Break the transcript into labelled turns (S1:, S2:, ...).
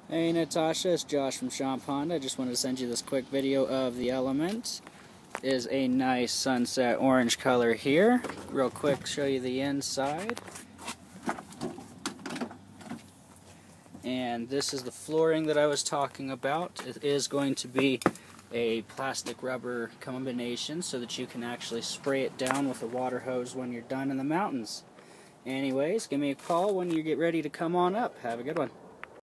S1: Hey Natasha, it's Josh from Sean Pond. I just wanted to send you this quick video of the Element. It is a nice sunset orange color here. Real quick, show you the inside. And this is the flooring that I was talking about. It is going to be a plastic rubber combination so that you can actually spray it down with a water hose when you're done in the mountains. Anyways, give me a call when you get ready to come on up. Have a good one.